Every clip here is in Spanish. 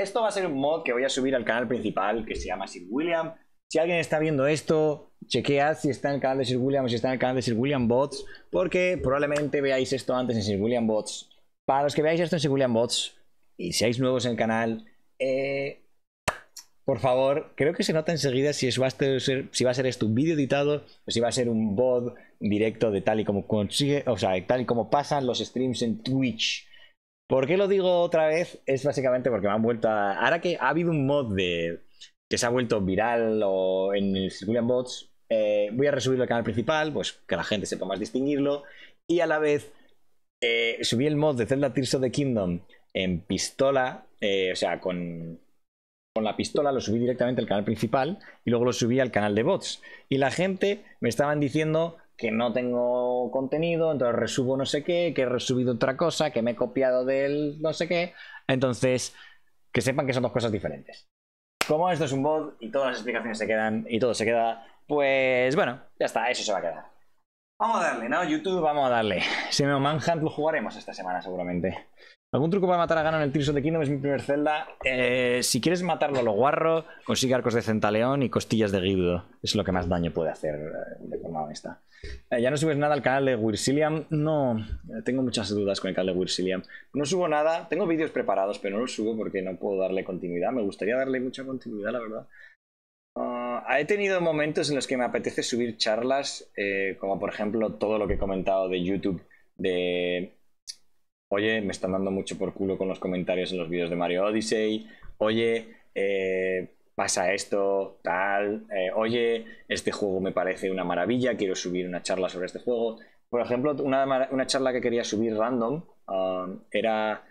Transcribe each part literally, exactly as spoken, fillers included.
esto va a ser un mod que voy a subir al canal principal que se llama Sir William. Si alguien está viendo esto, chequead si está en el canal de Sir William o si está en el canal de Sir William Bots, porque probablemente veáis esto antes en Sir William Bots. Para los que veáis esto en Sir William Bots y seáis nuevos en el canal, eh, por favor, creo que se nota enseguida si, va a ser, si va a ser esto un vídeo editado o si va a ser un V O D directo de tal y como consigue, o sea, tal y como pasan los streams en Twitch. ¿Por qué lo digo otra vez? Es básicamente porque me han vuelto a... Ahora que ha habido un mod de... que se ha vuelto viral o en el Sir William Bots, eh, voy a resubirlo al canal principal, pues que la gente sepa más distinguirlo, y a la vez eh, subí el mod de Zelda Tears of the Kingdom en pistola, eh, o sea, con... con la pistola lo subí directamente al canal principal y luego lo subí al canal de bots. Y la gente me estaban diciendo que no tengo contenido, entonces resubo no sé qué, que he resubido otra cosa, que me he copiado del no sé qué. Entonces, que sepan que son dos cosas diferentes. Como esto es un bot y todas las explicaciones se quedan y todo se queda, pues bueno, ya está, eso se va a quedar. Vamos a darle, ¿no? YouTube, vamos a darle. Si me Manhunt lo jugaremos esta semana seguramente. ¿Algún truco para matar a Ganon en el Tears of the Kingdom? Es mi primer Zelda. Eh, si quieres matarlo a lo guarro, consigue arcos de Centaleón y costillas de Gibdo. Es lo que más daño puede hacer eh, de forma honesta. Eh, ¿Ya no subes nada al canal de Wirsiliam? No, eh, tengo muchas dudas con el canal de Wirsiliam. No subo nada, tengo vídeos preparados, pero no los subo porque no puedo darle continuidad. Me gustaría darle mucha continuidad, la verdad. Uh, he tenido momentos en los que me apetece subir charlas, eh, como por ejemplo todo lo que he comentado de YouTube, de... Oye, me están dando mucho por culo con los comentarios en los vídeos de Mario Odyssey. Oye, eh, pasa esto, tal. Eh, oye, este juego me parece una maravilla, quiero subir una charla sobre este juego. Por ejemplo, una, una charla que quería subir random uh, era...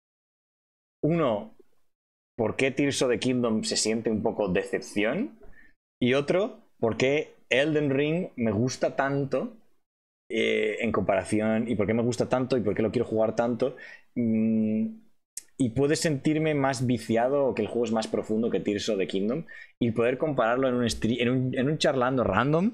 Uno, ¿por qué Tears of the Kingdom se siente un poco decepción? Y otro, ¿por qué Elden Ring me gusta tanto? Eh, en comparación, y por qué me gusta tanto y por qué lo quiero jugar tanto, mm, y puede sentirme más viciado o que el juego es más profundo que Tears of the Kingdom y poder compararlo en un, en un, en un charlando random,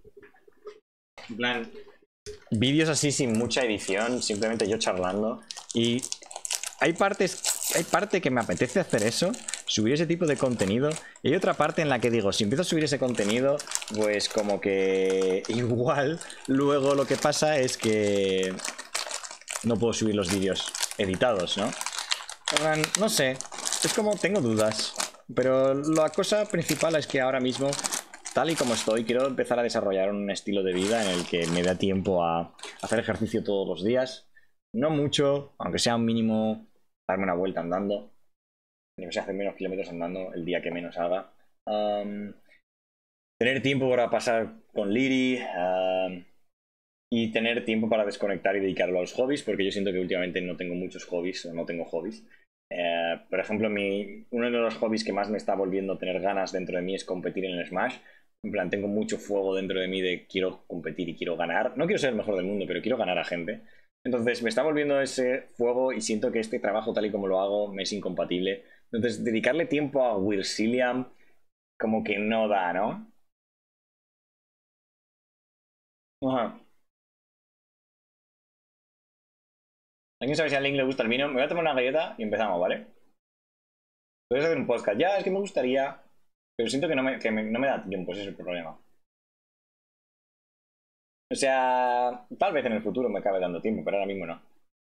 en plan vídeos así sin mucha edición, simplemente yo charlando. Y hay partes, hay parte que me apetece hacer eso, subir ese tipo de contenido, y hay otra parte en la que digo, si empiezo a subir ese contenido, pues como que igual luego lo que pasa es que no puedo subir los vídeos editados, ¿no? No sé, es como tengo dudas, pero la cosa principal es que ahora mismo, tal y como estoy, quiero empezar a desarrollar un estilo de vida en el que me da tiempo a hacer ejercicio todos los días, no mucho, aunque sea un mínimo, darme una vuelta andando. No sé, hacer menos kilómetros andando el día que menos haga. Um, tener tiempo para pasar con Liri. Um, y tener tiempo para desconectar y dedicarlo a los hobbies, porque yo siento que últimamente no tengo muchos hobbies, o no tengo hobbies. Uh, por ejemplo, mi, uno de los hobbies que más me está volviendo a tener ganas dentro de mí es competir en el Smash. En plan, tengo mucho fuego dentro de mí de quiero competir y quiero ganar. No quiero ser el mejor del mundo, pero quiero ganar a gente. Entonces me está volviendo ese fuego y siento que este trabajo tal y como lo hago me es incompatible. Entonces, dedicarle tiempo a Wirsiliam como que no da, ¿no? Ajá. ¿Alguien sabe si a Link le gusta el vino? Me voy a tomar una galleta y empezamos, ¿vale? Puedes hacer un podcast. Ya, es que me gustaría, pero siento que no me, que me, no me da tiempo, ese es el problema. O sea, tal vez en el futuro me acabe dando tiempo, pero ahora mismo no.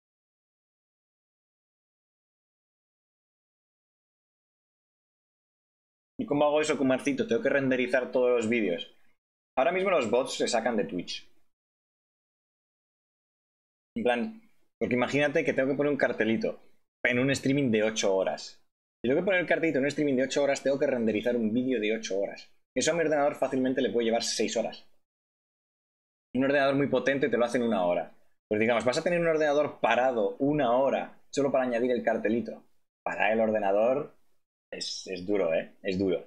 ¿Y cómo hago eso con Marcito? Tengo que renderizar todos los vídeos. Ahora mismo los bots se sacan de Twitch. En plan, porque imagínate que tengo que poner un cartelito en un streaming de ocho horas. Si tengo que poner el cartelito en un streaming de ocho horas, tengo que renderizar un vídeo de ocho horas. Eso a mi ordenador fácilmente le puede llevar seis horas. Un ordenador muy potente te lo hace en una hora. Pues digamos, vas a tener un ordenador parado una hora solo para añadir el cartelito. Para el ordenador es, es duro, ¿eh? Es duro.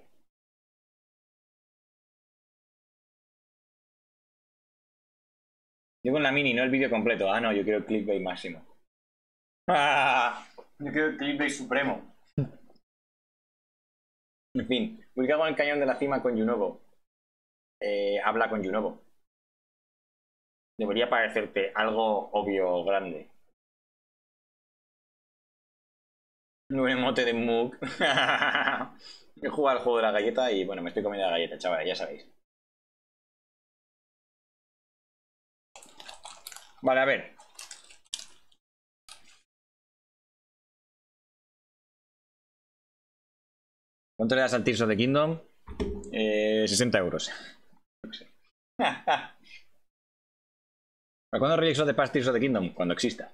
Yo con la mini, no el vídeo completo. Ah, no, yo quiero el clickbait máximo. ¡Ah! Yo quiero el clickbait supremo. En fin, ubicado en el cañón de la cima con Junobo. Eh, habla con Junobo. Debería parecerte algo obvio grande. Un emote de Mook. He jugado al juego de la galleta y bueno, me estoy comiendo la galleta, chavales, ya sabéis. Vale, a ver. ¿Cuánto le das al Tears of the Kingdom? Eh, sesenta euros. No sé. ¿Para cuándo Relics of the Past Tears of the Kingdom? Cuando exista.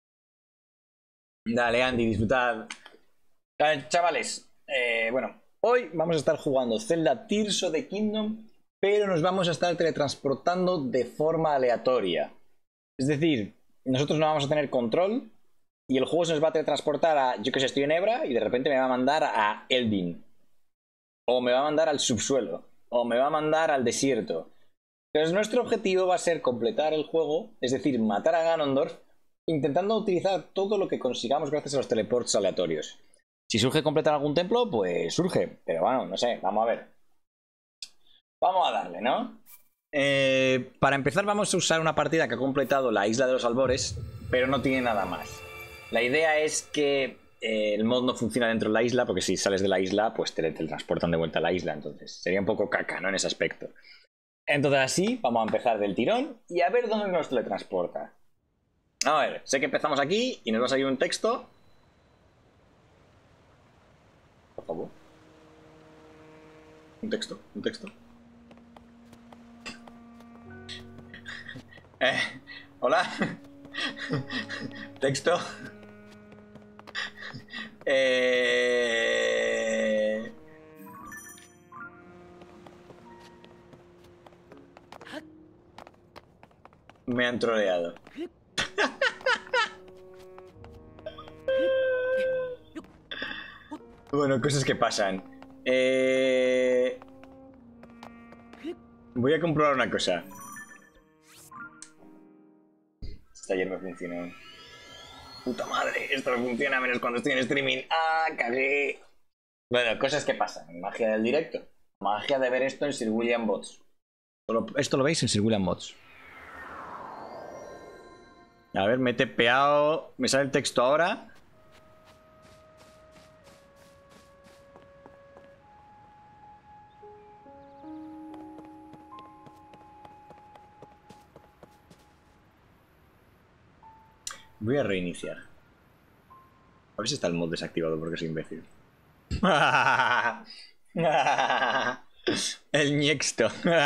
Dale, Andy, disfrutad. Dale, chavales, eh, bueno, hoy vamos a estar jugando Zelda Tears of the Kingdom, pero nos vamos a estar teletransportando de forma aleatoria. Es decir, nosotros no vamos a tener control y el juego se nos va a teletransportar a, yo que sé, estoy en Ebra y de repente me va a mandar a Eldin. O me va a mandar al subsuelo. O me va a mandar al desierto. Entonces nuestro objetivo va a ser completar el juego, es decir, matar a Ganondorf, intentando utilizar todo lo que consigamos gracias a los teleports aleatorios. Si surge completar algún templo, pues surge. Pero bueno, no sé, vamos a ver. Vamos a darle, ¿no? Eh, para empezar vamos a usar una partida que ha completado la Isla de los Albores, pero no tiene nada más. La idea es que eh, el mod no funciona dentro de la isla, porque si sales de la isla, pues te teletransportan de vuelta a la isla. Entonces sería un poco caca, ¿no? En ese aspecto. Entonces así, vamos a empezar del tirón y a ver dónde nos teletransporta. A ver, sé que empezamos aquí y nos va a salir un texto. Por favor. Un texto, un texto. Eh, hola. Texto. Eh... Me han troleado. Bueno, cosas que pasan. Eh... Voy a comprobar una cosa. Este ayer me funcionó. Puta madre, esto no funciona menos cuando estoy en streaming. ¡Ah, cagué! Bueno, cosas que pasan. Magia del directo. Magia de ver esto en Sir William Bots. Esto lo veis en Sir William Bots. A ver, me he tepeado. Me sale el texto ahora. Voy a reiniciar. A ver si está el mod desactivado porque soy imbécil. El ñexto.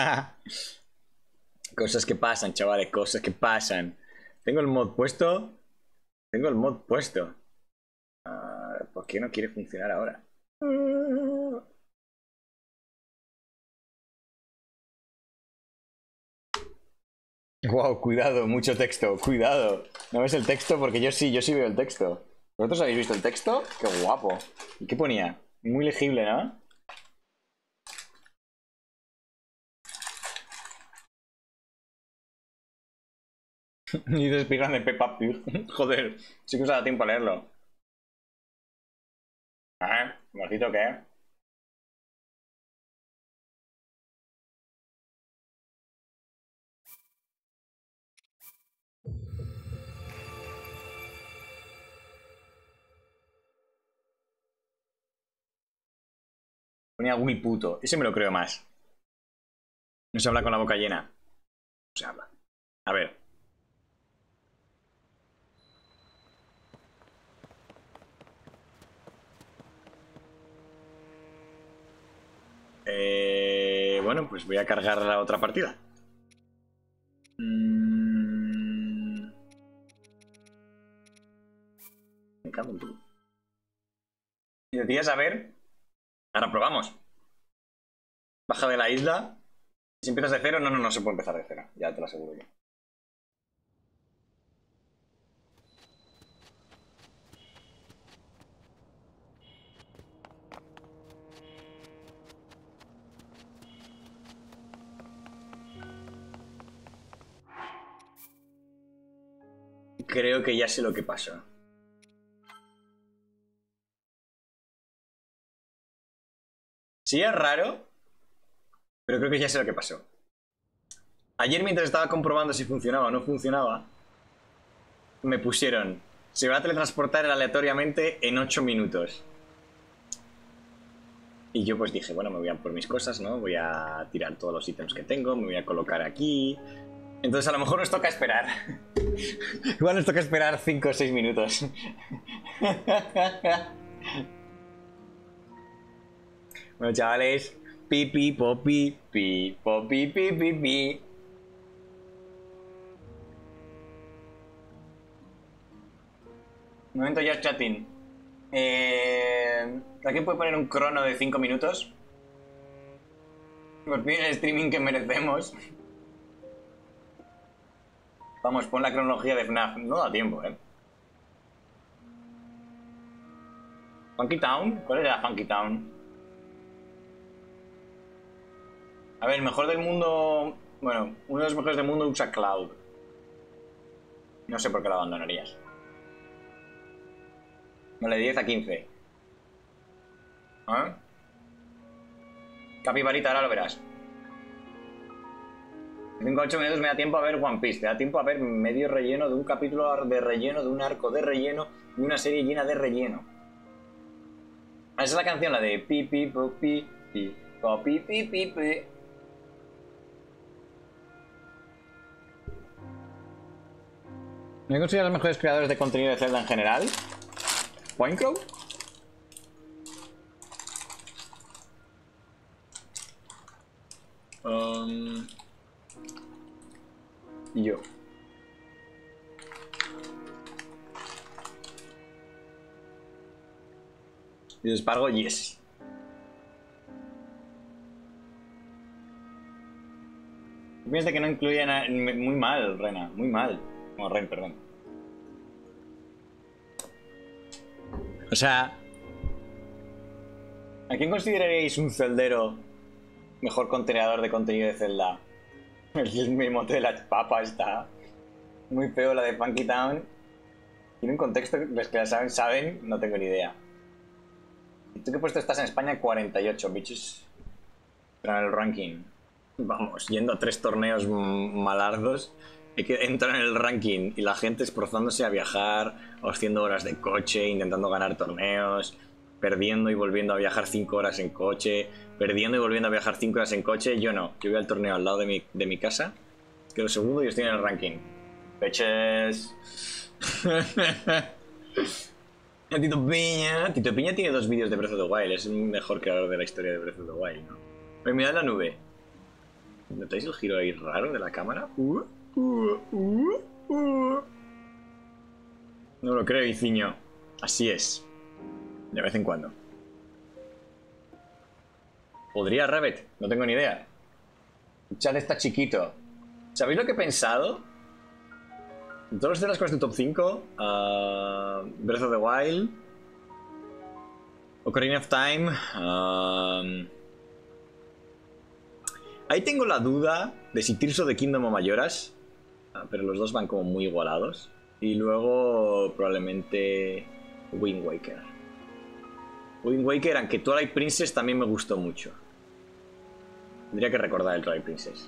Cosas que pasan, chavales, cosas que pasan. Tengo el mod puesto. Tengo el mod puesto. Uh, ¿Por qué no quiere funcionar ahora? Wow, cuidado, mucho texto, cuidado. ¿No ves el texto? Porque yo sí, yo sí veo el texto. ¿Vosotros habéis visto el texto? Qué guapo. ¿Y qué ponía? Muy legible, ¿no? Y despigan de Peppa Pig. Joder, sí que os da tiempo a leerlo. Ah, ¿mojito qué? Ponía muy puto. Ese me lo creo más. No se habla con la boca llena. No se habla. A ver. Eh, bueno, pues voy a cargar la otra partida. Mm... Me cago en todo. Y decías, a ver. Ahora probamos. Baja de la isla. Si empiezas de cero, no, no, no se puede empezar de cero. Ya te lo aseguro yo. Creo que ya sé lo que pasó. Sí, es raro, pero creo que ya sé lo que pasó. Ayer, mientras estaba comprobando si funcionaba o no funcionaba, me pusieron Se va a teletransportar aleatoriamente en ocho minutos. Y yo pues dije, bueno, me voy a por mis cosas, ¿no? Voy a tirar todos los ítems que tengo, me voy a colocar aquí. Entonces a lo mejor nos toca esperar. Igual nos toca esperar cinco o seis minutos. Bueno, chavales. Pipi, popi, pi, popi, pi, pi, pi. Momento ya chatting. Eh, ¿Alguien puede poner un crono de cinco minutos? Por fin el streaming que merecemos. Vamos, pon la cronología de F NAF. No da tiempo, eh. Funky Town. ¿Cuál era Funky Town? A ver, el mejor del mundo... Bueno, uno de los mejores del mundo usa Cloud. No sé por qué lo abandonarías. Vale, diez a quince. ¿Ah? Capibarita, ahora lo verás. De cinco a ocho minutos me da tiempo a ver One Piece. Te da tiempo a ver medio relleno de un capítulo de relleno, de un arco de relleno, y una serie llena de relleno. Esa es la canción, la de pi pi pi pi pi pi pi pi pi. ¿Me consideras los mejores creadores de contenido de Zelda en general? ¿Winecrow? Um, y yo. Y Espargo, yes. Piensas que no incluyen a... Muy mal, Rena, muy mal. No, Ren, perdón. O sea... ¿A quién consideraríais un celdero mejor contenedor de contenido de Zelda? El mismo de la papa está muy feo, la de Funky Town. Tiene un contexto, los que la saben, saben, no tengo ni idea. ¿Y tú qué puesto estás en España? cuarenta y ocho, bichos. Pero en el ranking. Vamos, yendo a tres torneos malardos, hay que entrar en el ranking y la gente esforzándose a viajar, haciendo horas de coche, intentando ganar torneos, perdiendo y volviendo a viajar cinco horas en coche, perdiendo y volviendo a viajar cinco horas en coche. Yo no, yo voy al torneo al lado de mi, de mi casa, quedo segundo y estoy en el ranking. Peches. Tito Piña. Tito Piña tiene dos vídeos de Breath of the Wild, es el mejor creador de la historia de Breath of the Wild, ¿no? Pero mirad la nube. ¿Notáis el giro ahí raro de la cámara? Uh, uh, uh, uh. No lo creo, Iciño. Así es. De vez en cuando. ¿Podría Rabbit? No tengo ni idea. El chat está chiquito. ¿Sabéis lo que he pensado? En todos los Zeldas con este top cinco, uh, Breath of the Wild, Ocarina of Time, uh, ahí tengo la duda de si Tears of the Kingdom o Majora's, uh, pero los dos van como muy igualados. Y luego probablemente Wind Waker. Wind Waker, aunque Twilight Princess también me gustó mucho. Tendría que recordar el Twilight Princess.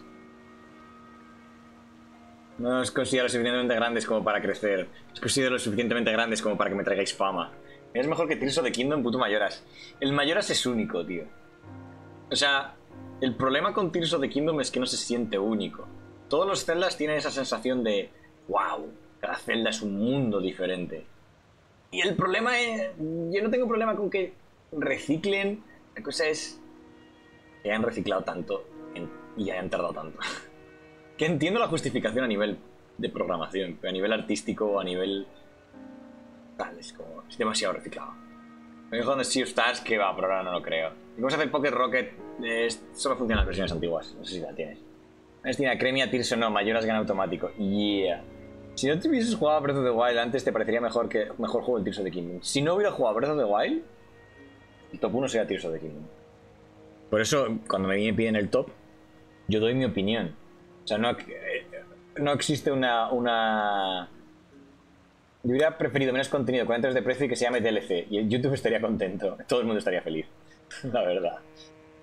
No os considero lo suficientemente grandes como para crecer. Os considero lo suficientemente grandes como para que me traigáis fama. Es mejor que Tears of the Kingdom, puto Majora's. El Majora's es único, tío. O sea, el problema con Tears of the Kingdom es que no se siente único. Todos los Zeldas tienen esa sensación de... ¡Wow! Cada Zelda es un mundo diferente. Y el problema es... Yo no tengo problema con que reciclen. La cosa es... que hayan reciclado tanto en... y hayan tardado tanto. Que entiendo la justificación a nivel de programación, pero a nivel artístico o a nivel... tal, es como... es demasiado reciclado. Me dijo donde Sea of Stars que va, pero ahora no lo creo. Y cómo se hace el Pocket Rocket, es... solo funciona en las versiones antiguas, no sé si la tienes. Es tiene Cremia, Tears o no, Majora's gana automático. Yeah. Si no te hubieses jugado a Breath of the Wild antes, te parecería mejor que mejor juego el Tears of the Kingdom. Si no hubiera jugado a Breath of the Wild, el top uno sería Tears of the Kingdom. Por eso, cuando me piden el top, yo doy mi opinión. O sea, no, no existe una, una... Yo hubiera preferido menos contenido con entres de precio y que se llame D L C. Y el YouTube estaría contento. Todo el mundo estaría feliz. La verdad.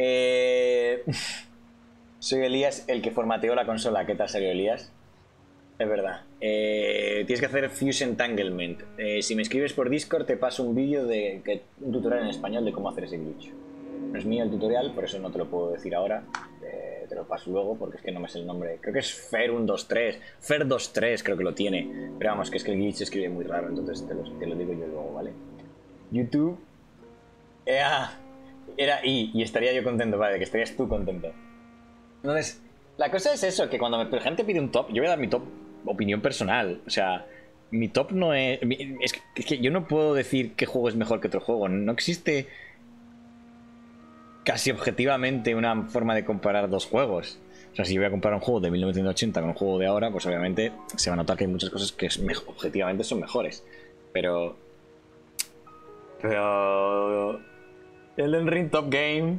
Eh... Soy Elías, el que formateó la consola. ¿Qué tal salió, Elías? Es verdad. Eh, tienes que hacer Fuse Entanglement. Eh, si me escribes por Discord te paso un vídeo de que, un tutorial en español de cómo hacer ese glitch. No es mío el tutorial, por eso no te lo puedo decir ahora. Eh, te lo paso luego porque es que no me sé el nombre. Creo que es Fer uno dos tres. Fer dos tres creo que lo tiene. Pero vamos, que es que el glitch se escribe muy raro, entonces te lo, te lo digo yo luego, ¿vale? YouTube. Era, era I y estaría yo contento, vale, que estarías tú contento. Entonces, la cosa es eso, que cuando la gente pide un top, yo voy a dar mi top opinión personal. O sea, mi top no es... Es que, es que yo no puedo decir qué juego es mejor que otro juego. No existe casi objetivamente una forma de comparar dos juegos. O sea, si voy a comparar un juego de mil novecientos ochenta con un juego de ahora, pues obviamente se va a notar que hay muchas cosas que es mejor, objetivamente son mejores. Pero... Pero... Elden Ring Top Game...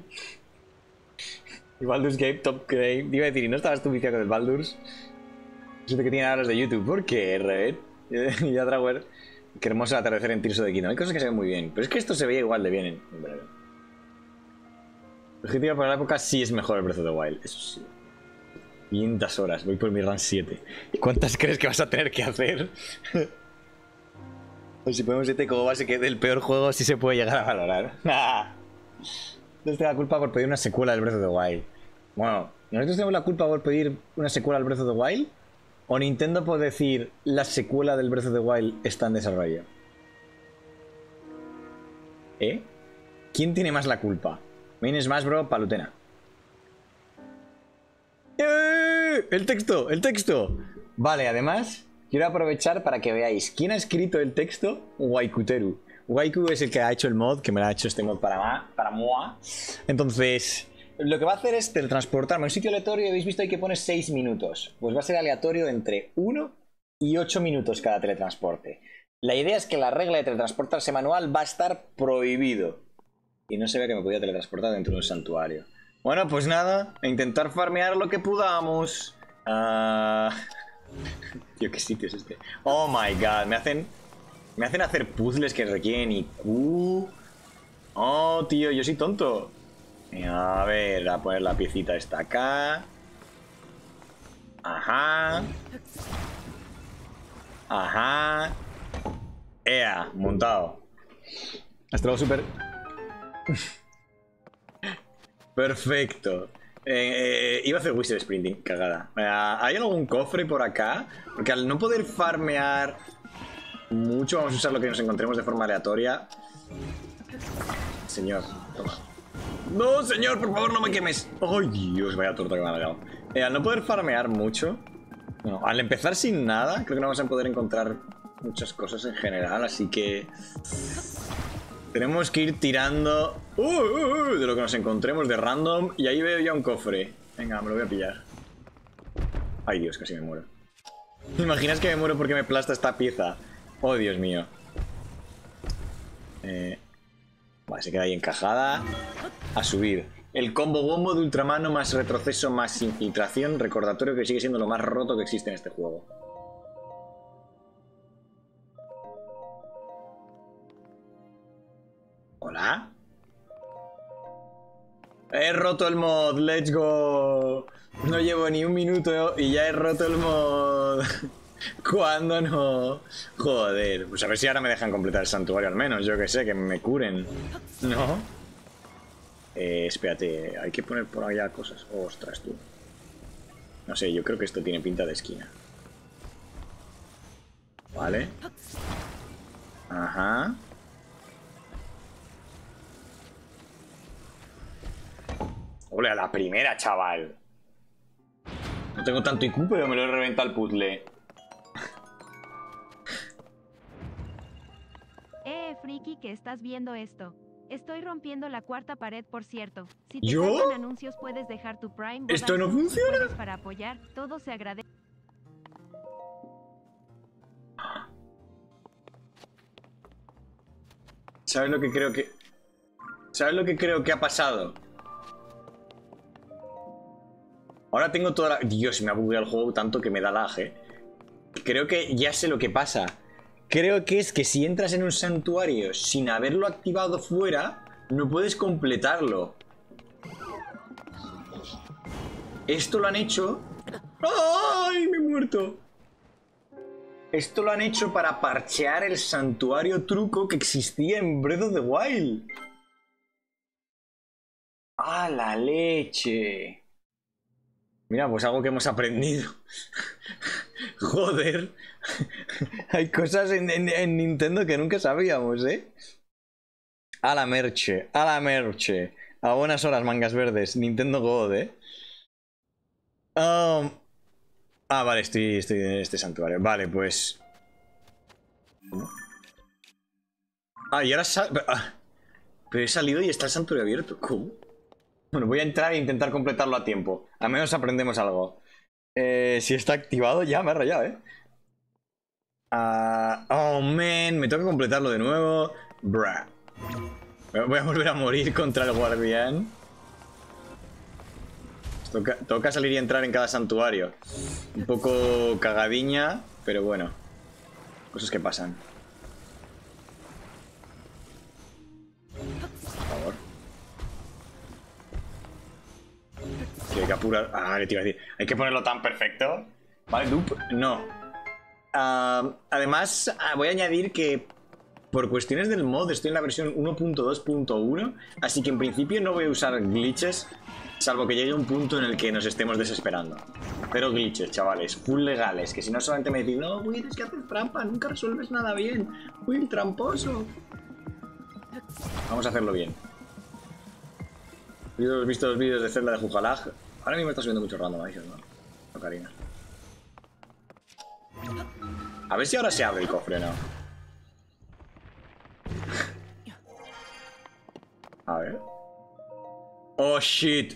Y Baldur's Gate Top Game... Iba a decir, ¿y no estabas tú viciado con el Baldur's? Siento que tiene horas de YouTube. ¿Por qué, Red? Y a Drawer. Qué hermoso el atardecer en Tears of the Kingdom. Hay cosas que se ven muy bien. Pero es que esto se veía igual de bien en, en breve. Objetivo para la época sí es mejor el Breath of the Wild. Eso sí. quinientas horas. Voy por mi run siete. ¿Cuántas crees que vas a tener que hacer? Pues si ponemos siete como base que del peor juego sí se puede llegar a valorar. No tengo la culpa por pedir una secuela del Breath of the Wild. Bueno, ¿nosotros tenemos la culpa por pedir una secuela al Breath of the Wild? ¿O Nintendo por decir la secuela del Breath of the Wild está en desarrollo? ¿Eh? ¿Quién tiene más la culpa? Main Smash Bros. Palutena. ¡Eh! ¡El texto! ¡El texto! Vale, además, quiero aprovechar para que veáis quién ha escrito el texto. Waikuteru. Waiku es el que ha hecho el mod, que me lo ha hecho este mod para, ma, para Moa. Entonces, lo que va a hacer es teletransportarme a un sitio aleatorio. Habéis visto ahí que pone seis minutos. Pues va a ser aleatorio entre uno y ocho minutos cada teletransporte. La idea es que la regla de teletransportarse manual va a estar prohibido. Y no se ve que me podía teletransportar dentro de un santuario. Bueno, pues nada, a intentar farmear lo que podamos. Uh... Tío, ¿qué sitio es este? Oh my god, me hacen... Me hacen hacer puzzles que requieren I Q. Oh, tío, yo soy tonto. A ver, a poner la piecita esta acá. Ajá. Ajá. Ea, montado. Hasta luego, super. Perfecto. Eh, eh, iba a hacer Wizard Sprinting, cagada. Eh, ¿Hay algún cofre por acá? Porque al no poder farmear mucho, vamos a usar lo que nos encontremos de forma aleatoria. Señor, toma. No, señor, por favor, no me quemes. Ay, Dios, vaya torta que me ha dado. Eh, al no poder farmear mucho, no, al empezar sin nada, creo que no vamos a poder encontrar muchas cosas en general, así que tenemos que ir tirando uh, uh, uh, de lo que nos encontremos de random. Y ahí veo ya un cofre. Venga, me lo voy a pillar. Ay, Dios, casi me muero. ¿Te imaginas que me muero porque me aplasta esta pieza? Oh, Dios mío. Eh, vale, se queda ahí encajada. A subir. El combo bombo de ultramano más retroceso más infiltración. Recordatorio que sigue siendo lo más roto que existe en este juego. ¿Hola? He roto el mod, let's go. No llevo ni un minuto y ya he roto el mod. ¿Cuándo no? Joder, pues a ver si ahora me dejan completar el santuario al menos, yo que sé, que me curen. ¿No? Eh, espérate, hay que poner por allá cosas. Oh, ostras, tú. No sé, yo creo que esto tiene pinta de esquina. Vale. Ajá. Ole, a la primera, chaval. No tengo tanto I Q, pero me lo he reventado el puzzle. Eh, friki, que estás viendo esto. Estoy rompiendo la cuarta pared, por cierto. Si te ¿Yo? salen anuncios, puedes dejar tu Prime. ¿Esto no funciona? Para apoyar, todo se agradece. ¿Sabes lo que creo que... ¿Sabes lo que creo que ha pasado? Ahora tengo toda la... Dios, me ha bugueado el juego tanto que me da lag, ¿eh? Creo que ya sé lo que pasa. Creo que es que si entras en un santuario sin haberlo activado fuera, no puedes completarlo. Esto lo han hecho... ¡Ay! Me he muerto. Esto lo han hecho para parchear el santuario truco que existía en Breath of the Wild. ¡Ah, la leche! Mira, pues algo que hemos aprendido. Joder. Hay cosas en, en, en Nintendo que nunca sabíamos, ¿eh? A la merche, a la merche. A buenas horas, mangas verdes. Nintendo God, ¿eh? Um... Ah, vale, estoy, estoy en este santuario. Vale, pues... Ah, y ahora... Sa... Ah, pero he salido y está el santuario abierto. ¿Cómo? Bueno, voy a entrar e intentar completarlo a tiempo. Al menos aprendemos algo. Eh, si está activado ya me ha rayado, ¿eh? Uh, oh, man. Me toca completarlo de nuevo. Bruh. Voy a volver a morir contra el guardián. Toca, toca salir y entrar en cada santuario. Un poco cagadiña, pero bueno. Cosas que pasan. Por favor. Sí, hay que apurar. Ah, le te iba a decir. Hay que ponerlo tan perfecto. ¿Vale, loop? No. Uh, además, voy a añadir que por cuestiones del mod estoy en la versión uno punto dos punto uno, así que en principio no voy a usar glitches, salvo que llegue un punto en el que nos estemos desesperando. Pero glitches, chavales, full legales, que si no solamente me decís, no, Will, es que haces trampa, nunca resuelves nada bien. Will, tramposo. Vamos a hacerlo bien. ¿Has visto los vídeos de Zelda de Jujalag? Ahora mismo está subiendo mucho randomizer, ¿no? No, Karina. A ver si ahora se abre el cofre, ¿no? A ver. Oh, shit.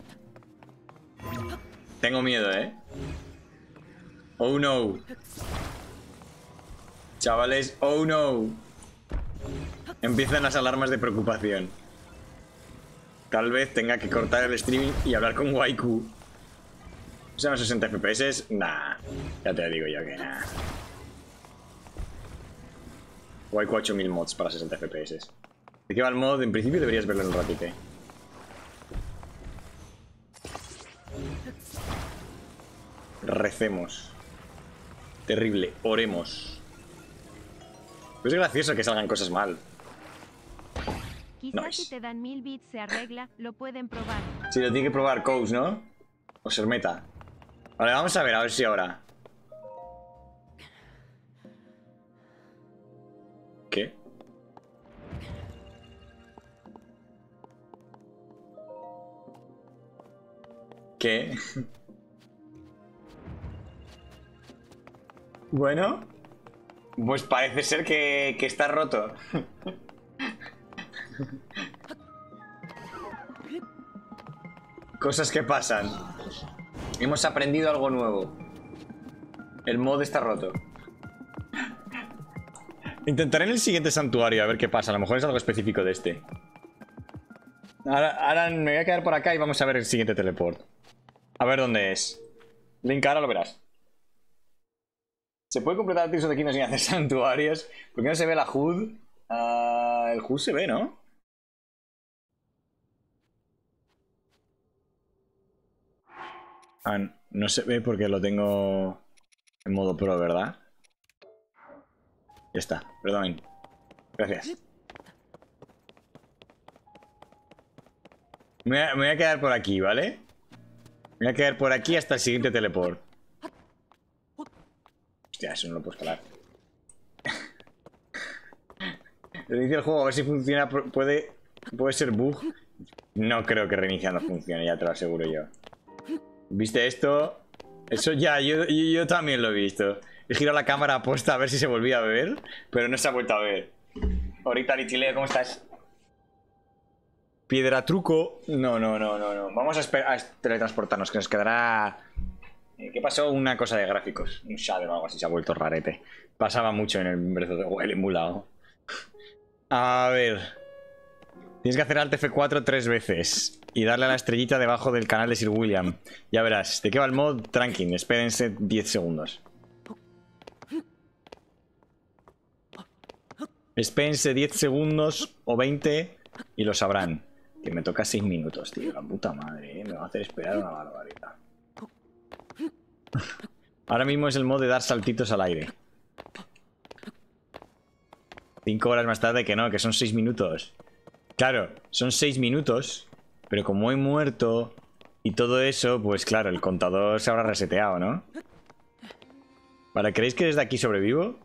Tengo miedo, ¿eh? Oh, no. Chavales, oh, no. Empiezan las alarmas de preocupación. Tal vez tenga que cortar el streaming y hablar con Waiku. ¿O sea, sesenta F P S? Nah. Ya te digo yo que nah. Waiku ocho mil mods para sesenta F P S. ¿De qué va el mod? En principio deberías verlo en un ratito. Recemos. Terrible. Oremos. Pues es gracioso que salgan cosas mal. Quizás nice. Si te dan mil bits se arregla, lo pueden probar. Sí, lo tiene que probar Kous, ¿no? O Sermeta. Vale, vamos a ver, a ver si ahora. ¿Qué? ¿Qué? Bueno, pues parece ser que, que está roto. Cosas que pasan. Hemos aprendido algo nuevo. El mod está roto. Intentaré en el siguiente santuario a ver qué pasa. A lo mejor es algo específico de este. Ahora, ahora me voy a quedar por acá y vamos a ver el siguiente teleport. A ver dónde es. Link, ahora lo verás. ¿Se puede completar el Tears of the Kingdom sin hacer santuarios? ¿Por qué no se ve la H U D? Uh, el H U D se ve, ¿no? Ah, no se ve porque lo tengo en modo pro, ¿verdad? Ya está, perdón. Gracias. Me voy, a, me voy a quedar por aquí, ¿vale? Me voy a quedar por aquí hasta el siguiente teleport. Hostia, eso no lo puedo escalar. Reinicia el juego a ver si funciona. Puede, puede ser bug. No creo que reiniciando funcione, ya te lo aseguro yo. ¿Viste esto? Eso ya, yo, yo, yo también lo he visto. He girado la cámara aposta a ver si se volvía a ver, pero no se ha vuelto a ver. Ahorita, Lichileo, ¿cómo estás? Piedra truco. No, no, no, no, no. Vamos a, esperar a teletransportarnos, que nos quedará... ¿Qué pasó? Una cosa de gráficos. Un shadow o algo así, se ha vuelto rarete. Pasaba mucho en el Breath of the Wild emulado. A ver. Tienes que hacer Alt F cuatro tres veces. Y darle a la estrellita debajo del canal de Sir William. Ya verás. ¿De qué va el mod? Tranqui, espérense diez segundos. Espérense diez segundos o veinte y lo sabrán. Que me toca seis minutos, tío. La puta madre, ¿eh? Me va a hacer esperar una barbaridad. Ahora mismo es el mod de dar saltitos al aire. Cinco horas más tarde que no, que son seis minutos. Claro, son seis minutos. Pero como he muerto y todo eso, pues claro, el contador se habrá reseteado, ¿no? Vale, ¿creéis que desde aquí sobrevivo?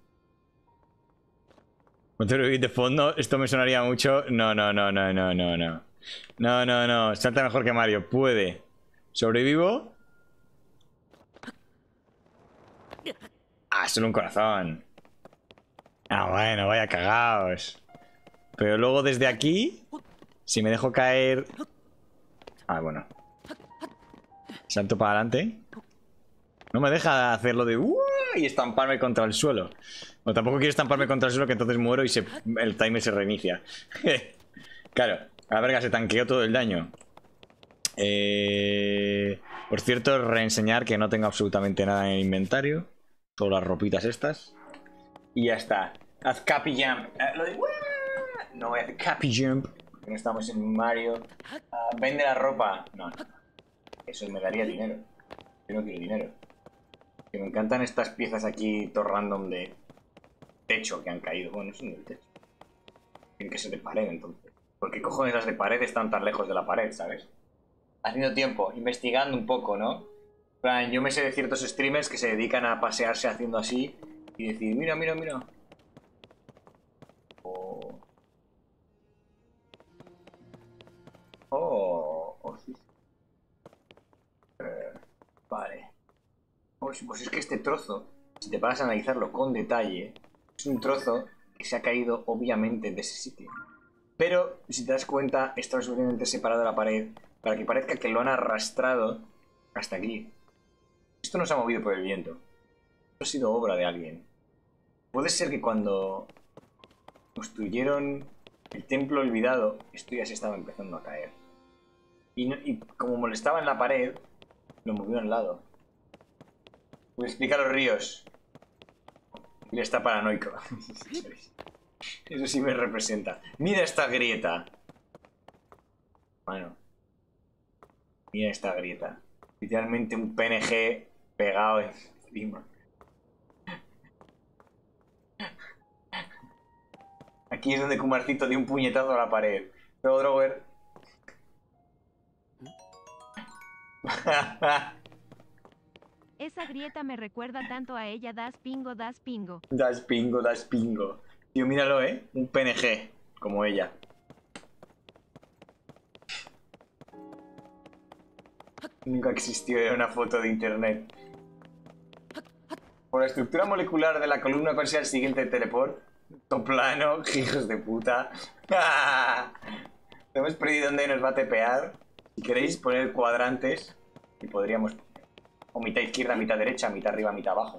¿Sobrevivir de fondo? Esto me sonaría mucho. No, no, no, no, no, no, no. No, no, no. Salta mejor que Mario. Puede. ¿Sobrevivo? Ah, solo un corazón. Ah, bueno, vaya cagaos. Pero luego desde aquí, si me dejo caer... Ah, bueno. Salto para adelante. No me deja hacerlo de... Uh, y estamparme contra el suelo. No, tampoco quiero estamparme contra el suelo, que entonces muero y se... el timer se reinicia. Claro, a la verga, se tanqueó todo el daño. Eh... Por cierto, reenseñar que no tengo absolutamente nada en el inventario. Solo las ropitas estas. Y ya está. Haz capi jump. Uh, lo de... No voy a hacer capi jump. Porque no estamos en Mario. Uh, vende la ropa. No, no. Eso me daría dinero. Yo no quiero dinero. Que me encantan estas piezas aquí, todo random de techo que han caído. Bueno, no son del techo. Tienen que ser de pared, entonces. ¿Por qué cojones las de pared están tan lejos de la pared, sabes? Haciendo tiempo, investigando un poco, ¿no? Plan, yo me sé de ciertos streamers que se dedican a pasearse haciendo así y decir, mira, mira, mira. Oh. Oh, oh sí. Eh, vale. Pues, pues es que este trozo, si te paras a analizarlo con detalle, es un trozo que se ha caído obviamente de ese sitio. Pero, si te das cuenta, está suficientemente separado de la pared para que parezca que lo han arrastrado hasta aquí. Esto no se ha movido por el viento. Esto ha sido obra de alguien. Puede ser que cuando construyeron el templo olvidado, esto ya se estaba empezando a caer. Y, no, y como molestaba en la pared, lo movió al lado. Voy a explicar los ríos. Mira, está paranoico. Eso sí me representa. Mira esta grieta. Bueno. Mira esta grieta. Literalmente un P N G pegado encima. Aquí es donde Kumarcito dio un puñetazo a la pared. Pero Drover. Esa grieta me recuerda tanto a ella. Das pingo, das pingo. Das pingo, das pingo. Tío, míralo, ¿eh? Un P N G. Como ella. Nunca existió, era una foto de internet. Por la estructura molecular de la columna, ¿cuál sea el siguiente teleport? Todo plano, hijos de puta. Hemos perdido dónde nos va a tepear. Si queréis poner cuadrantes, y podríamos... O mitad izquierda, mitad derecha, mitad arriba, mitad abajo.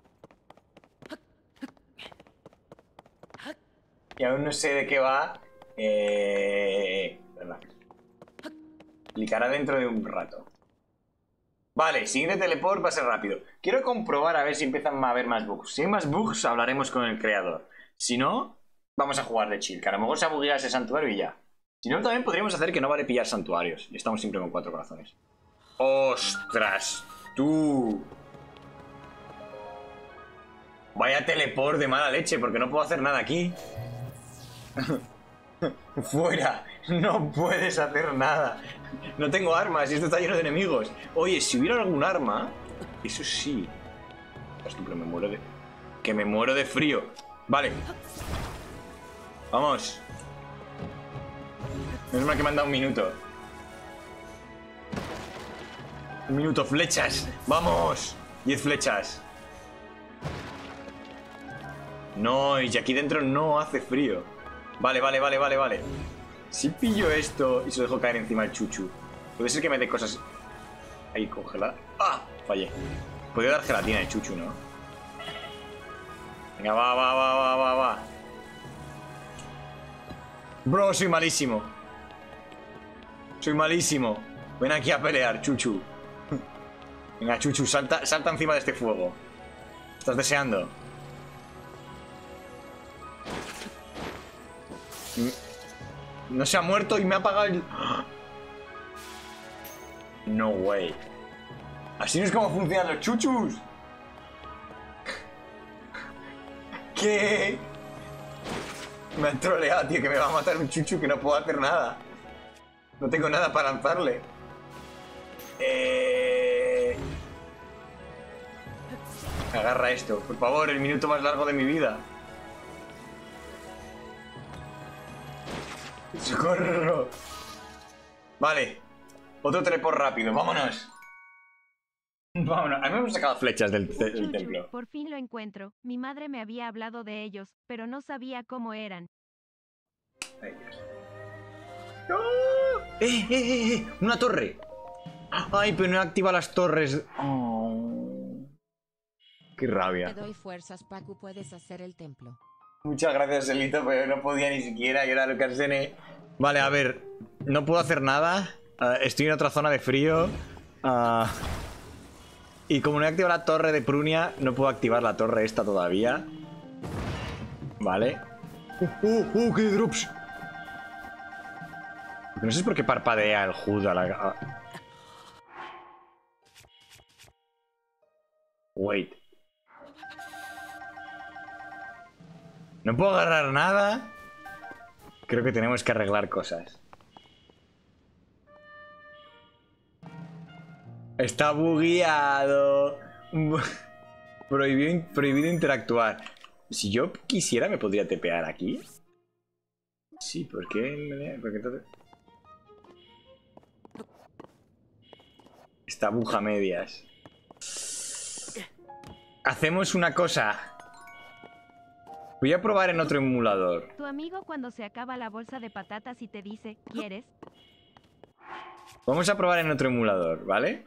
Y aún no sé de qué va. Eh... ¿Verdad? Explicará dentro de un rato. Vale, siguiente teleport va a ser rápido. Quiero comprobar a ver si empiezan a haber más bugs. Si hay más bugs, hablaremos con el creador. Si no, vamos a jugar de chill. Que a lo mejor se ha bugueado ese santuario y ya. Si no, también podríamos hacer que no vale pillar santuarios. Y estamos siempre con cuatro corazones. ¡Ostras! ¡Tú! Vaya teleport de mala leche, porque no puedo hacer nada aquí. ¡Fuera! No puedes hacer nada. No tengo armas y esto está lleno de enemigos. Oye, si hubiera algún arma... Eso sí. Pero me muero de... Que me muero de frío. Vale. Vamos. Menos mal que me han dado un minuto. Un minuto, flechas. ¡Vamos! Diez flechas. No, y aquí dentro no hace frío. Vale, vale, vale, vale, vale. Si pillo esto y se lo dejo caer encima del chuchu, puede ser que me dé cosas ahí congeladas. ¡Ah! Fallé. Podría dar gelatina de chuchu, ¿no? Venga, va, va, va, va, va, va. Bro, soy malísimo. Soy malísimo. Ven aquí a pelear, chuchu. Venga, chuchu, salta, salta encima de este fuego. ¿Estás deseando? No se ha muerto y me ha apagado el... No way. Así no es como funcionan los chuchus. ¿Qué? Me han troleado, tío, que me va a matar un chuchu que no puedo hacer nada. No tengo nada para lanzarle. Eh... Agarra esto, por favor, el minuto más largo de mi vida. ¡Socorro! Vale. Otro teleport rápido, vámonos. Vámonos. A mí me hemos sacado flechas del, te del Chuchu, templo. por fin lo encuentro. Mi madre me había hablado de ellos, pero no sabía cómo eran. Ay, Dios. ¡Oh! ¡Eh, eh, eh, eh! ¡Una torre! ¡Ay, pero no activa las torres! Oh. ¡Qué rabia! Te doy fuerzas, Pacu, puedes hacer el templo. Muchas gracias, Elito, pero no podía ni siquiera. Y ahora lo que Arsene... Vale, a ver. No puedo hacer nada. Uh, estoy en otra zona de frío. Uh, y como no he activado la torre de Prunia, no puedo activar la torre esta todavía. Vale. ¡Uh, uh, uh! ¡Qué drops! No sé por qué parpadea el H U D a la... Wait. No puedo agarrar nada. Creo que tenemos que arreglar cosas. Está bugueado. Prohibido, prohibido interactuar. Si yo quisiera, ¿me podría tepear aquí? Sí, ¿por qué? Porque entonces... Está buja medias. Hacemos una cosa. Voy a probar en otro emulador. Tu amigo cuando se acaba la bolsa de patatas y te dice, ¿quieres? Vamos a probar en otro emulador, ¿vale?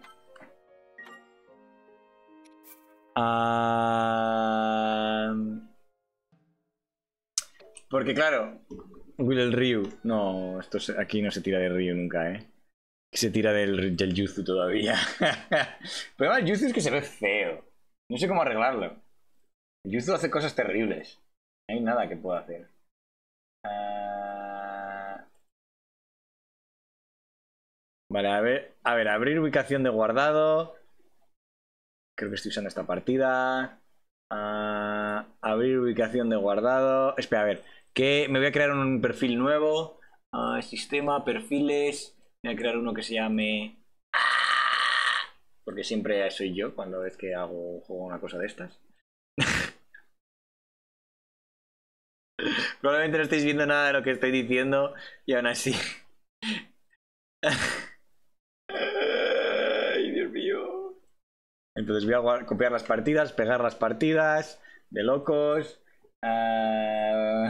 Ah... Porque claro, Will el Ryu. No, esto se... aquí no se tira de Ryu nunca, ¿eh? Se tira del, del Yuzu todavía. Pero el Yuzu es que se ve feo. No sé cómo arreglarlo. El Yuzu hace cosas terribles. No hay nada que pueda hacer. Uh... Vale, a ver, a ver, abrir ubicación de guardado. Creo que estoy usando esta partida. Uh... Abrir ubicación de guardado. Espera, a ver. Que me voy a crear un perfil nuevo. Uh, sistema, perfiles. Voy a crear uno que se llame... Porque siempre soy yo cuando es que hago juego una cosa de estas. Probablemente no estáis viendo nada de lo que estoy diciendo y aún así. Ay, Dios mío. Entonces voy a copiar las partidas, pegar las partidas de locos. Uh...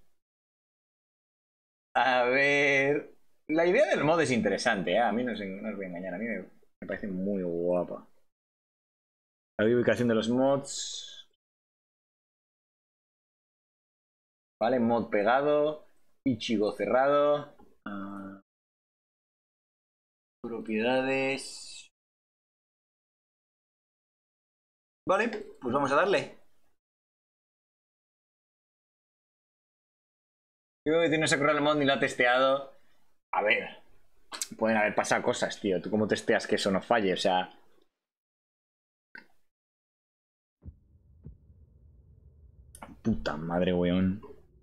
A ver... La idea del mod es interesante, ¿eh? A mí no, sé, no os voy a engañar, a mí me, me parece muy guapa. La ubicación de los mods. Vale, mod pegado. Ichigo cerrado. Uh, propiedades. Vale, pues vamos a darle. Creo que tienes que correr el mod ni lo ha testeado. A ver. Pueden haber pasado cosas, tío. ¿Tú cómo testeas que eso no falle? O sea... Puta madre, weón.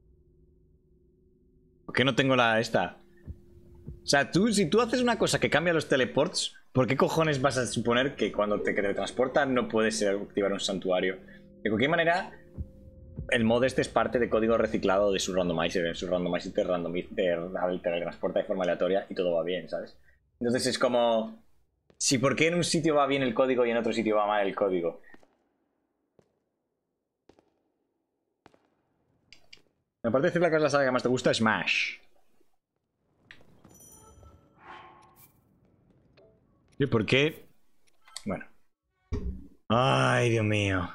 ¿Por qué no tengo la esta? O sea, tú, si tú haces una cosa que cambia los teleports, ¿por qué cojones vas a suponer que cuando te teletransportan no puedes activar un santuario? De cualquier manera, el mod este es parte de código reciclado de su randomizer. Su randomizer te, randomizer, te teletransporta de forma aleatoria y todo va bien, ¿sabes? Entonces es como... Si por qué en un sitio va bien el código y en otro sitio va mal el código. Aparte de decir la cosa saga que más te gusta, Smash. ¿Y por qué? Bueno. Ay, Dios mío.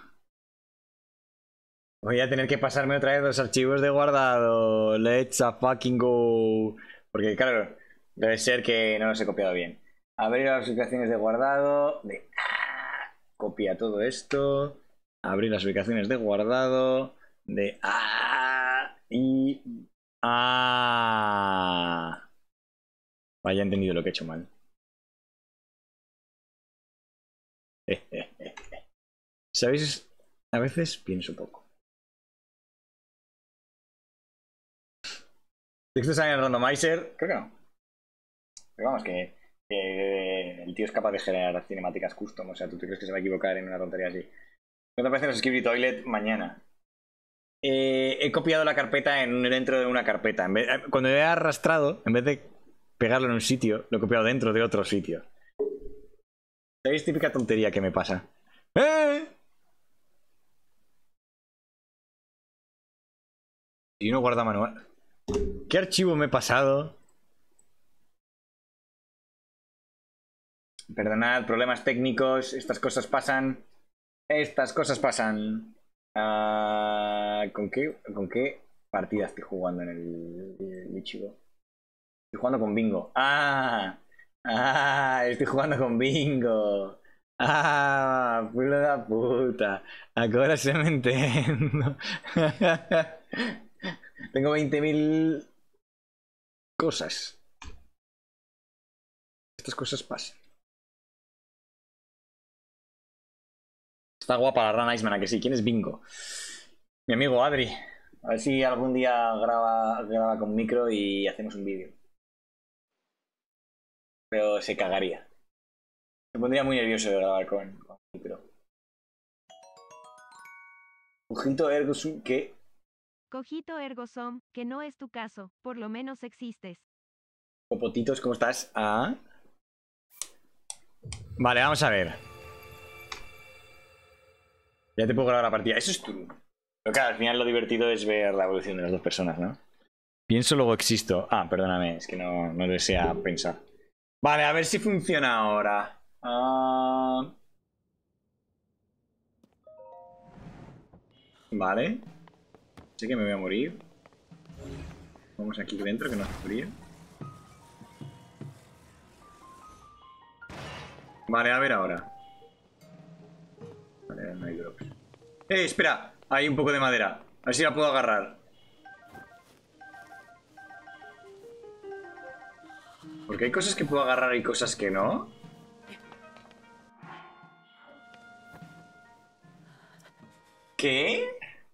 Voy a tener que pasarme otra vez los archivos de guardado. Let's a fucking go. Porque claro, debe ser que no los he copiado bien. Abrir las ubicaciones de guardado. De... Ah, copia todo esto. Abrir las ubicaciones de guardado. De... Ah, y... Ah. Vaya, he entendido lo que he hecho mal. ¿Sabéis? A veces pienso poco. ¿Textos salen en el randomizer? Creo que no. Pero vamos, que, que el tío es capaz de generar cinemáticas custom. O sea, ¿tú te crees que se va a equivocar en una tontería así? ¿Qué te parece los Skibidi Toilet mañana? Eh, he copiado la carpeta en, dentro de una carpeta. En vez, cuando he arrastrado, en vez de pegarlo en un sitio, lo he copiado dentro de otro sitio. ¿Sabéis? Típica tontería que me pasa. ¡Eh! Y uno guarda manual. ¿Qué archivo me he pasado? Perdonad, problemas técnicos. Estas cosas pasan. Estas cosas pasan. Uh, ¿con, qué, ¿Con qué partida estoy jugando en el, el Ichigo? Estoy jugando con Bingo. ¡Ah! ¡Ah! Estoy jugando con Bingo. ¡Ah! ¡Pulo de puta! Ahora se me entiendo. Tengo veinte mil cosas. Estas cosas pasan. Está guapa la Run Iceman, ¿a que sí? ¿Quién es Bingo? Mi amigo Adri. A ver si algún día graba, graba con micro y hacemos un vídeo. Pero se cagaría. Me pondría muy nervioso de grabar con, con micro. Ojito ergo sum, ¿qué? Cogito ergo sum, que no es tu caso, por lo menos existes. Popotitos, ¿cómo estás? Ah. Vale, vamos a ver. Ya te puedo grabar la partida. Eso es true. Pero claro, al final lo divertido es ver la evolución de las dos personas, ¿no? Pienso, luego existo. Ah, perdóname, es que no, no desea pensar. Vale, a ver si funciona ahora. Uh... Vale. Sé que me voy a morir. Vamos aquí dentro, que no hace frío. Vale, a ver ahora. Vale, no hay drops. ¡Eh, espera! Hay un poco de madera. A ver si la puedo agarrar. Porque hay cosas que puedo agarrar y cosas que no. ¿Qué?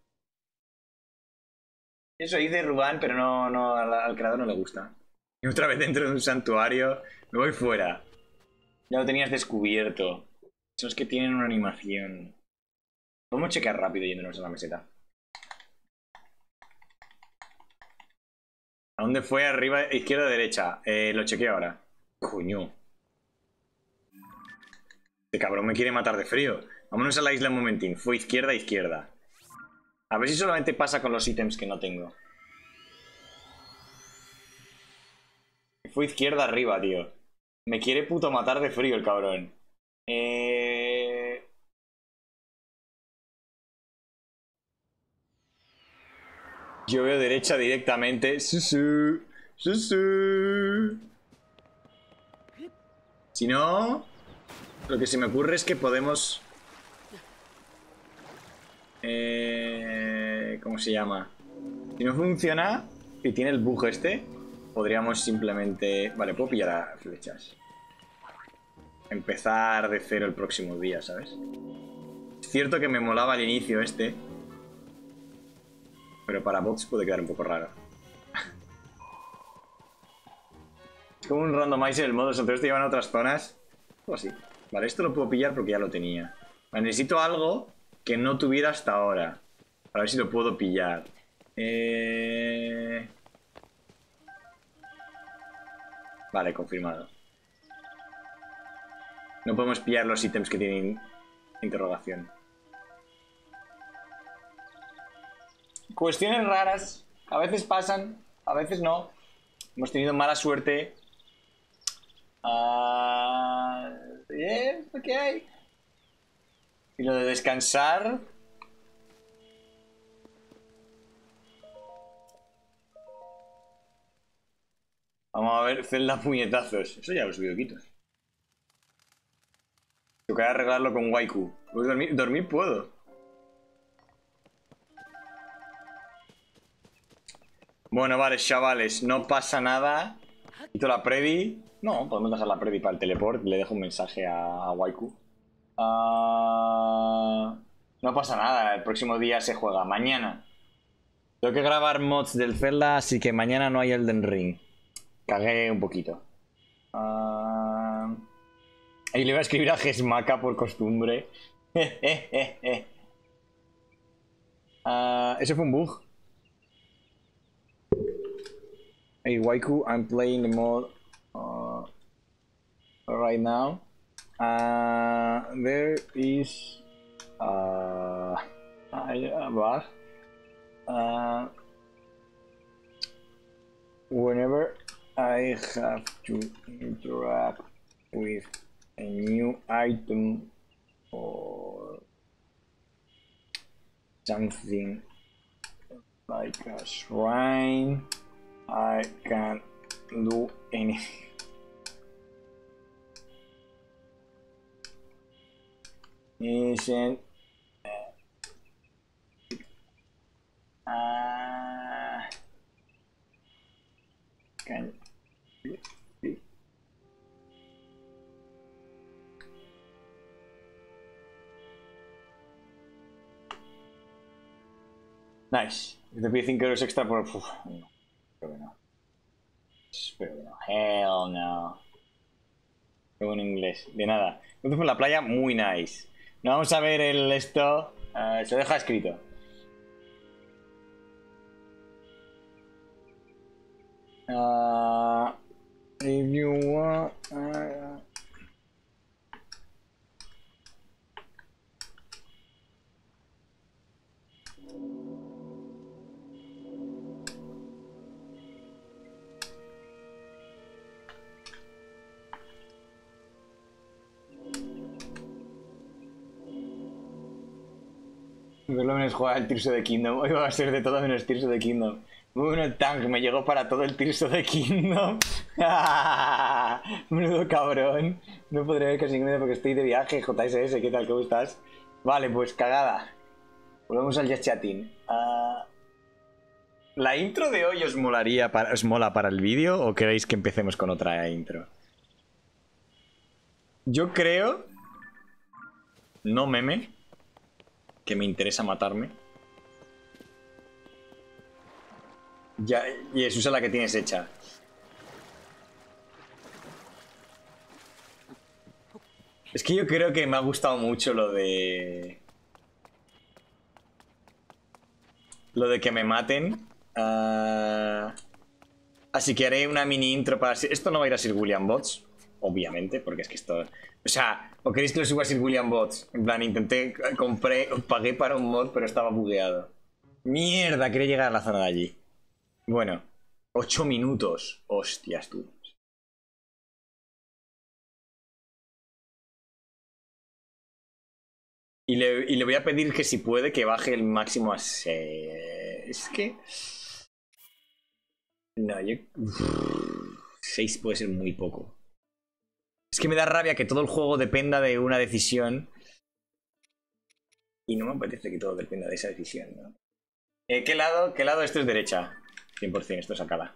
Eso dice Rubán, pero no, no al, al creador no le gusta. Y otra vez dentro de un santuario. Me voy fuera. Ya lo tenías descubierto. Esos que tienen una animación. Podemos chequear rápido yéndonos a la meseta. ¿A dónde fue? Arriba, izquierda, derecha. Eh, lo chequeo ahora. Coño. Este cabrón me quiere matar de frío. Vámonos a la isla un momentín. Fue izquierda, izquierda. A ver si solamente pasa con los ítems que no tengo. Fue izquierda arriba, tío. Me quiere puto matar de frío el cabrón. Eh... Yo veo derecha directamente. Susu. Susu. Si no, lo que se me ocurre es que podemos... Eh... ¿Cómo se llama? Si no funciona y tiene el bug este, podríamos simplemente... Vale, puedo pillar a flechas. Empezar de cero el próximo día, ¿sabes? Es cierto que me molaba al inicio este, pero para bots puede quedar un poco raro. Es como un randomizer el modo, entonces te llevan a otras zonas. O así. Vale, esto lo puedo pillar porque ya lo tenía. Vale, necesito algo que no tuviera hasta ahora. A ver si lo puedo pillar. Eh... Vale, confirmado. No podemos pillar los ítems que tienen interrogación. Cuestiones raras. A veces pasan, a veces no. Hemos tenido mala suerte. Ah, ¿eh? ¿Qué hay? Y lo de descansar. Vamos a ver, celda puñetazos. Eso ya lo he subido quitos. Tocará arreglarlo con Waiku. ¿Puedo dormir? ¿Dormir puedo? Bueno, vale, chavales, no pasa nada. Quito la predi. No, podemos dejar la predi para el teleport. Le dejo un mensaje a, a Waiku. Uh, no pasa nada, el próximo día se juega. Mañana. Tengo que grabar mods del Zelda, así que mañana no hay Elden Ring. Cagué un poquito. Uh... Y le voy a escribir a Gesmaca por costumbre. uh... Ese fue un bug. Hey Waiku, I'm playing the mod uh, right now. Uh, there is uh, a bug. Uh, whenever I have to interact with a new item or something like a shrine, I can't do anything. Isn't uh, can you see? Nice. Te pide cinco euros extra por... Uf, no, espero que no. Espero que no. Hell no. Luego en inglés. De nada. Entonces por la playa, muy nice. No vamos a ver el esto. Uh, se deja escrito. Uh, if you want... Uh, por lo menos jugar el Tears of the Kingdom. Hoy va a ser de todo menos Tears of the Kingdom. Muy bueno el tank, me llegó para todo el Tears of the Kingdom. Menudo cabrón. No podré ver casi nada porque estoy de viaje. J S S, ¿qué tal? ¿Cómo estás? Vale, pues cagada. Volvemos al Just Chatting. Uh, ¿La intro de hoy os molaría para, os mola para el vídeo o queréis que empecemos con otra intro? Yo creo... No meme. Que me interesa matarme. Ya, y es usa la que tienes hecha. Es que yo creo que me ha gustado mucho lo de... Lo de que me maten. Uh... Así que haré una mini intro para... Esto no va a ir a Sir William Bots, obviamente, porque es que esto... O sea, ¿o queréis que lo suba a Sir William Bots? En plan, intenté, compré, pagué para un mod, pero estaba bugueado. Mierda, quería llegar a la zona de allí. Bueno, ocho minutos. Hostias, tú. Y le, y le voy a pedir que si puede que baje el máximo a seis. Es que... No, yo... seis puede ser muy poco. Es que me da rabia que todo el juego dependa de una decisión. Y no me apetece que todo dependa de esa decisión, ¿no? Eh, ¿Qué lado? ¿Qué lado? Esto es derecha. cien por cien, esto es acá.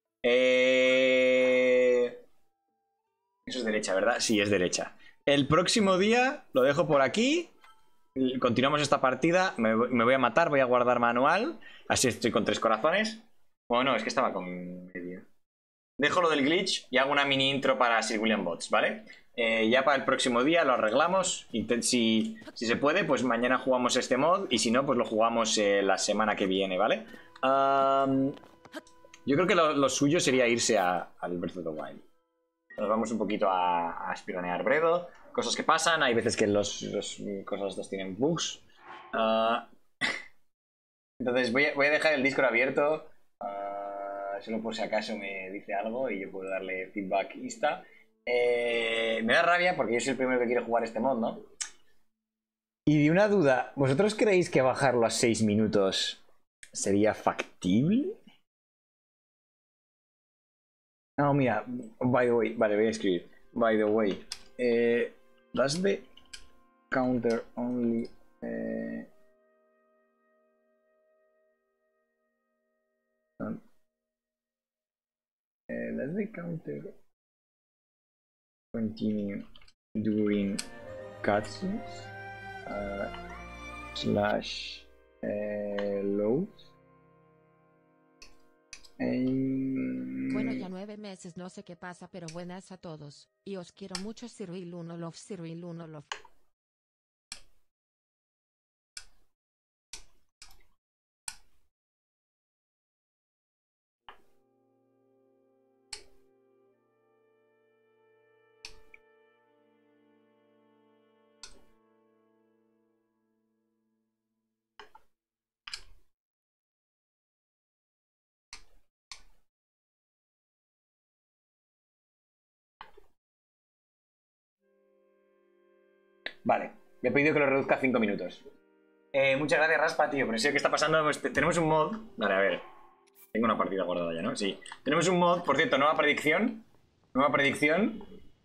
Eh... Eso es derecha, ¿verdad? Sí, es derecha. El próximo día lo dejo por aquí. Continuamos esta partida. Me, me voy a matar, voy a guardar manual. Así estoy con tres corazones. Bueno, no, es que estaba con medio. Dejo lo del glitch y hago una mini intro para Sir William Bots, ¿vale? Eh, ya para el próximo día lo arreglamos. Intent si, si se puede, pues mañana jugamos este mod. Y si no, pues lo jugamos eh, la semana que viene, ¿vale? Um, yo creo que lo, lo suyo sería irse a, al Breath of the Wild. Nos vamos un poquito a, a espironear Bredo. Cosas que pasan. Hay veces que los, los cosas estas tienen bugs. Uh, entonces voy a, voy a dejar el Discord abierto. Uh, solo por si acaso me dice algo y yo puedo darle feedback insta. Eh, me da rabia porque yo soy el primero que quiere jugar este mod, ¿no? Y de una duda, ¿vosotros creéis que bajarlo a seis minutos sería factible? No, mira, by the way, vale, voy a escribir. By the way, eh, does the counter only... Eh, um, eh, does the counter continue during cutscenes uh, slash uh, loads? Eh... Bueno, ya nueve meses, no sé qué pasa, pero buenas a todos. Y os quiero mucho, Cyril uno Love, Cyril uno Love. Vale, le he pedido que lo reduzca a cinco minutos. Eh, muchas gracias, Raspa, tío. Pero sé qué está pasando. Pues, tenemos un mod. Vale, a ver. Tengo una partida guardada ya, ¿no? Sí. Tenemos un mod, por cierto, nueva predicción. Nueva predicción.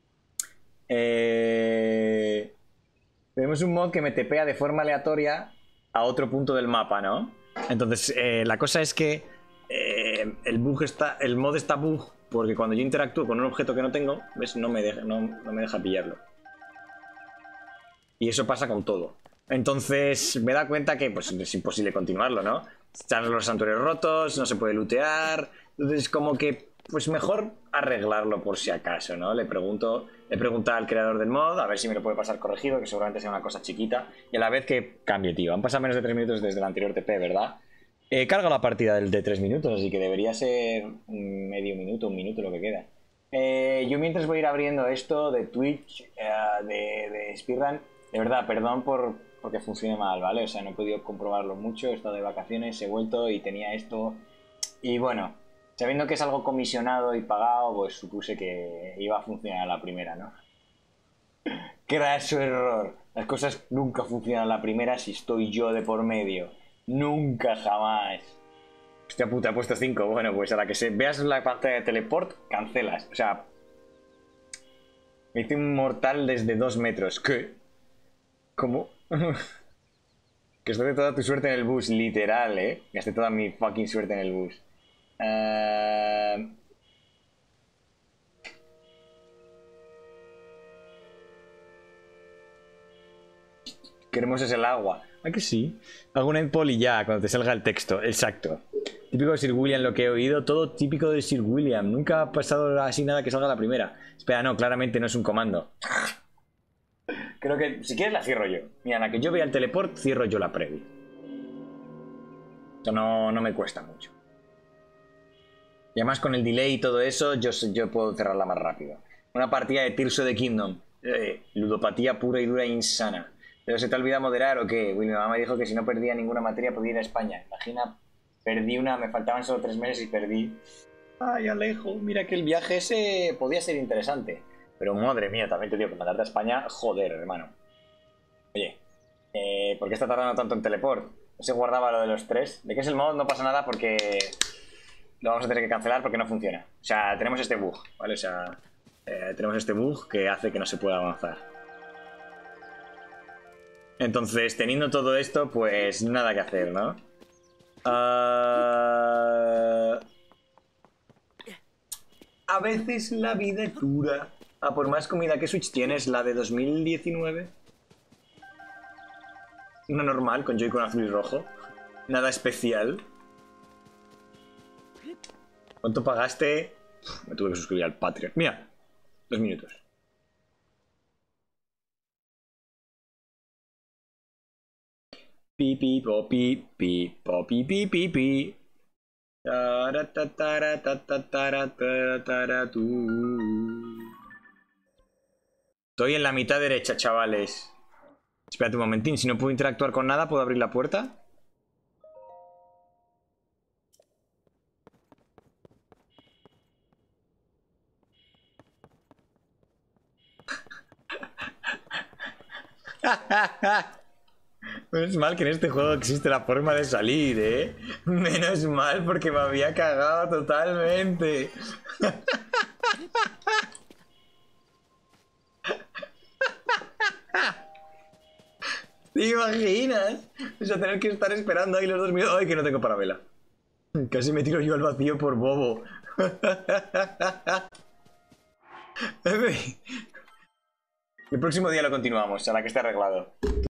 Eh... Tenemos un mod que me tepea de forma aleatoria a otro punto del mapa, ¿no? Entonces, eh, la cosa es que eh, el bug está. El mod está bug porque cuando yo interactúo con un objeto que no tengo, ¿ves? No me deja, no, no me deja pillarlo. Y eso pasa con todo. Entonces me da cuenta que pues, es imposible continuarlo, ¿no? Están los santuarios rotos, no se puede lootear. Entonces como que pues mejor arreglarlo por si acaso, ¿no? Le pregunto, le pregunto al creador del mod a ver si me lo puede pasar corregido, que seguramente sea una cosa chiquita. Y a la vez que cambie, tío. Han pasado menos de tres minutos desde el anterior T P, ¿verdad? Eh, cargo la partida del de tres minutos, así que debería ser medio minuto, un minuto lo que queda. Eh, yo mientras voy a ir abriendo esto de Twitch, eh, de, de Speedrun. De verdad, perdón por porque funcione mal, ¿vale? O sea, no he podido comprobarlo mucho, he estado de vacaciones, he vuelto y tenía esto. Y bueno, sabiendo que es algo comisionado y pagado, pues supuse que iba a funcionar a la primera, ¿no? Craso error. Las cosas nunca funcionan a la primera si estoy yo de por medio. Nunca, jamás. Hostia puta, he puesto cinco. Bueno, pues a la que se veas la pantalla de teleport, cancelas. O sea, me hice un mortal desde dos metros. ¿Qué? ¿Cómo? Que gasté toda tu suerte en el bus, literal, ¿eh? Gasté toda mi fucking suerte en el bus. Uh... Qué hermoso es el agua. ¿Ah, que sí? Hago un endpoll y ya, cuando te salga el texto. Exacto. Típico de Sir William, lo que he oído. Todo típico de Sir William. Nunca ha pasado así nada que salga la primera. Espera, no, claramente no es un comando. Creo que si quieres la cierro yo. Mira, la que yo vea el teleport, cierro yo la previa. Esto no, no me cuesta mucho. Y además con el delay y todo eso, yo, yo puedo cerrarla más rápido. Una partida de Tears of the Kingdom. Eh, ludopatía pura y dura e insana. ¿Pero se te olvida moderar o qué? Uy, mi mamá me dijo que si no perdía ninguna materia podía ir a España. Imagina, perdí una, me faltaban solo tres meses y perdí. Ay, Alejo, mira que el viaje ese podía ser interesante. Pero madre mía, también te digo que mandarte a España, joder, hermano. Oye, eh, ¿por qué está tardando tanto en teleport? ¿No se guardaba lo de los tres? ¿De qué es el mod? No pasa nada porque lo vamos a tener que cancelar porque no funciona. O sea, tenemos este bug, ¿vale? O sea, eh, tenemos este bug que hace que no se pueda avanzar. Entonces, teniendo todo esto, pues nada que hacer, ¿no? Uh... A veces la vida es dura. Ah, por más comida que Switch tienes, la de dos mil diecinueve. Una normal, con Joy-Con azul y rojo. Nada especial. ¿Cuánto pagaste? Uf, me tuve que suscribir al Patreon. Mira, dos minutos. Pi, pi, po, pi, pi, po, pi, pi, pi, pi. Estoy en la mitad derecha, chavales. Espérate un momentín, si no puedo interactuar con nada, ¿puedo abrir la puerta? Menos mal que en este juego existe la forma de salir, ¿eh? Menos mal porque me había cagado totalmente. ¿Te imaginas? O sea, tener que estar esperando ahí los dos minutos. ¡Ay, que no tengo parabela! Casi me tiro yo al vacío por bobo. El próximo día lo continuamos, a la que esté arreglado.